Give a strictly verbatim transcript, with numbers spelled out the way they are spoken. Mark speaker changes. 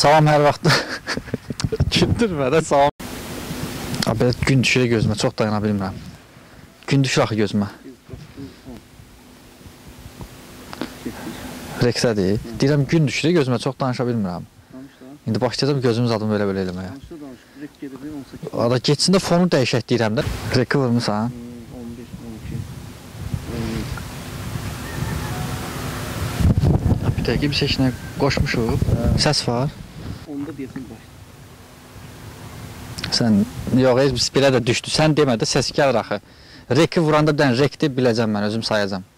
Speaker 1: Salam hər vaxt. Gündürmə də salam. Belə gün düşürə gözümə, çox dayana bilmirəm. Gün düşür axı gözümə. Reksədir. Deyirəm gün düşürə gözümə, çox danışa bilmirəm. İndi başlayacağım gözümüz adımı belə-belə eləməyə. Ada geçsin də fonu dəyişək deyirəm də. Reki vurmuşsan?
Speaker 2: on beş, on iki, on üç.
Speaker 1: Bir dəqiqə bir seçinə qoşmuşuq. Səs var.
Speaker 2: Onda deyəsən baş.
Speaker 1: Sən, yox, heç belə də düşdü. Sən demə də səs gəlir axı. Reki vuranda dən rekdir biləcəm mən, özüm sayacam.